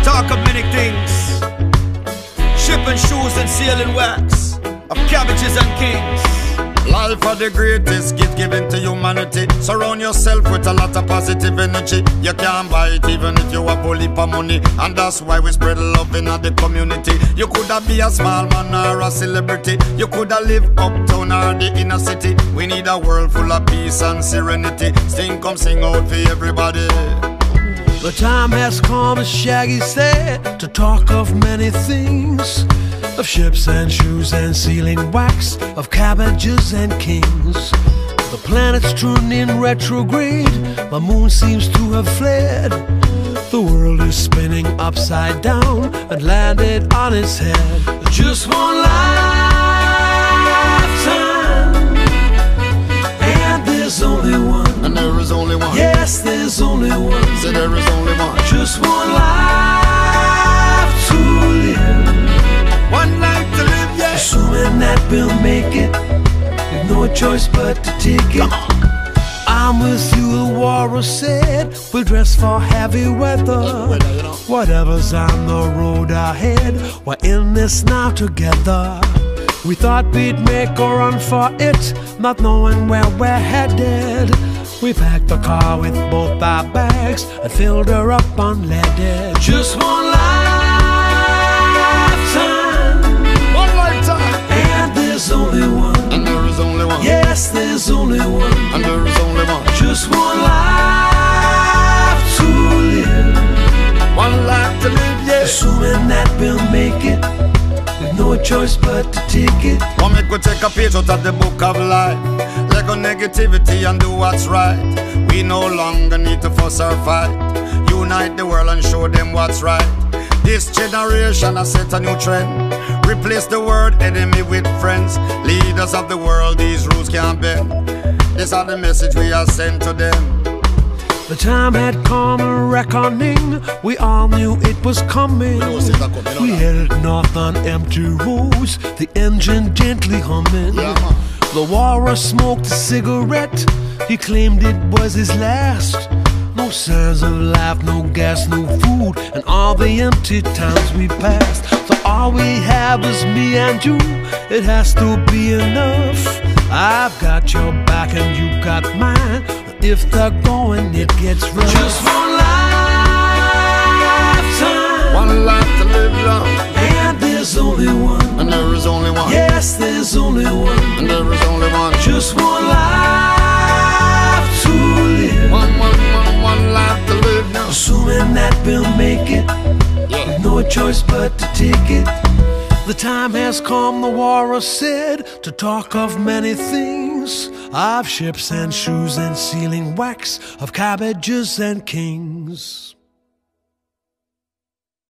Talk of many things. Ship and shoes and sailing wax. Of cabbages and kings. Life are the greatest gift given to humanity. Surround yourself with a lot of positive energy. You can't buy it even if you have bully for money. And that's why we spread love in the community. You coulda be a small man or a celebrity. You coulda live uptown or the inner city. We need a world full of peace and serenity. Sing, come sing out for everybody. The time has come, as Shaggy said, to talk of many things. Of ships and shoes and sealing wax, of cabbages and kings. The planet's turned in retrograde, my moon seems to have fled. The world is spinning upside down and landed on its head. Just one lifetime, and there's only one. And there is only one. Yes, there's only one. So there is only one. Just one life to live. One life to live, yeah. Assuming that we'll make it, with no choice but to take it. I'm with you, the warrior said. We'll dress for heavy weather. Whatever's on the road ahead, we're in this now together. We thought we'd make a run for it, not knowing where we're headed. We packed the car with both our bags and filled her up unleaded. Just one lifetime, and there's only one. And there is only one. Yes, there's only one. And there is only one. Just one life to live. One life to live, yeah. Assuming that we'll make it, with no choice but to take it. Come make we take a page out of the book of life. Let go negativity and do what's right. We no longer need to fuss or fight. Unite the world and show them what's right. This generation has set a new trend. Replace the word enemy with friends. Leaders of the world, these rules can't bend. These are the message we are sent to them. The time had come, a reckoning. We all knew it was coming. We headed north on empty roads, the engine gently humming. The warrior smoked a cigarette. He claimed it was his last. No signs of life, no gas, no food, and all the empty towns we passed. So all we have is me and you. It has to be enough. I've got your back and you got mine. If they're going, it gets rough. Just one lifetime, one life to live long. And there's only one. And there is only one. Yes, there's only one. And there is only one. Just one life to live. One life to live now. Assuming that we'll make it, with no choice but to take it. The time has come, the warrior said, to talk of many things. Of ships and shoes and sealing wax, of cabbages and kings.